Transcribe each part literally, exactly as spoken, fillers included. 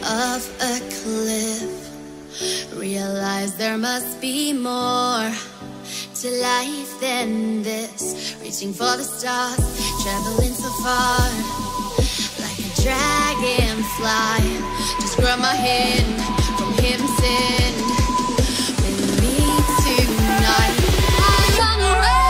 of a cliff. Realize there must be more to life than this. Reaching for the stars, traveling so far, like a dragonfly. Just grab my hand from heaven send. With me tonight, I run away.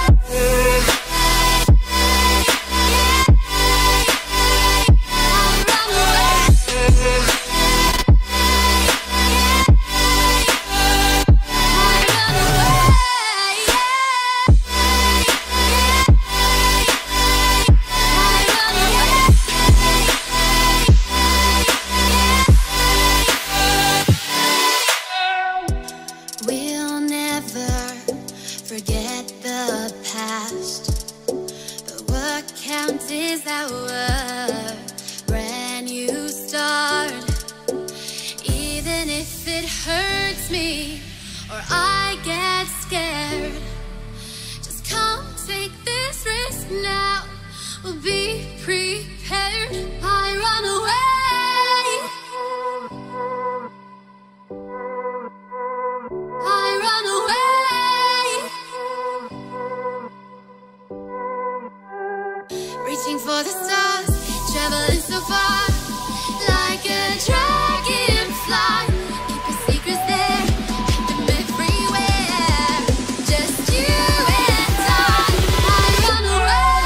Reaching for the stars, traveling so far, like a dragonfly. Keep your secrets there, keep them everywhere. Just you and I, I run away.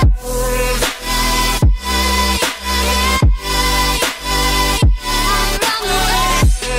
I run away.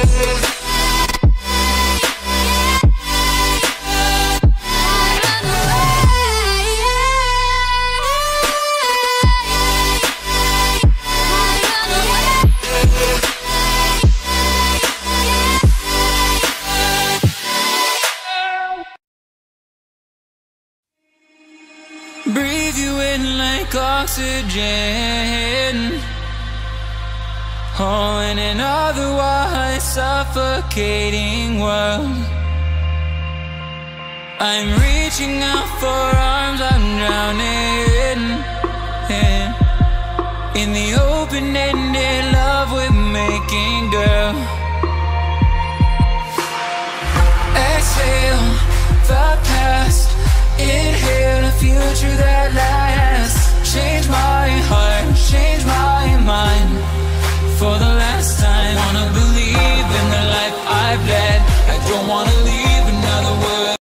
Breathe you in like oxygen. Oh, in an otherwise suffocating world, I'm reaching out for arms I